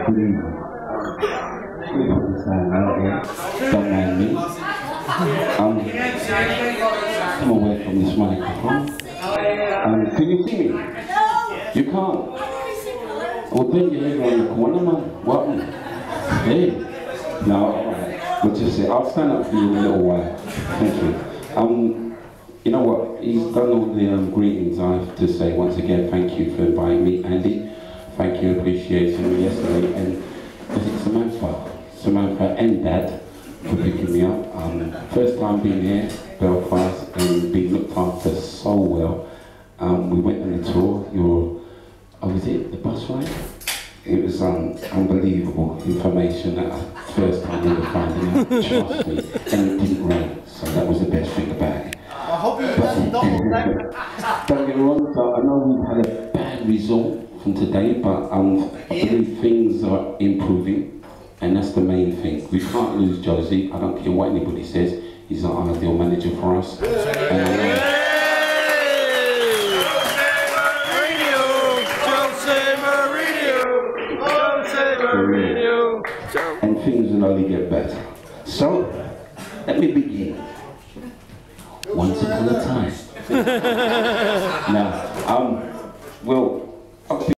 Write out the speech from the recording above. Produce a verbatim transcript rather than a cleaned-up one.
Don't mind me. Um, come away from this microphone. Um, can you see me? You can't. Well, then you live on the corner, man. What? Hey. No, alright. We'll just say, I'll stand up for you in a little while. Thank you. Um, you know what? He's done all the um, greetings. I have to say once again, thank you for inviting me, Andy. Thank you, appreciation me yesterday. And is it Samantha? Samantha and Dad for picking me up. Um, first time being here, Belfast, and being looked after so well. Um, we went on the tour. Your, oh, was it the bus ride? It was um, unbelievable information that I, first time we were finding out. Trust me, and it didn't rain, so that was the best thing about it. I hope you didn't double that. Don't get me wrong. So I know we've had a bad result from today, but um, I believe things are improving. And that's the main thing. We can't lose Josie. I don't care what anybody says. He's not an ideal manager for us. And, uh, and things will only get better. So, let me begin. Once upon a time. Now, um, well,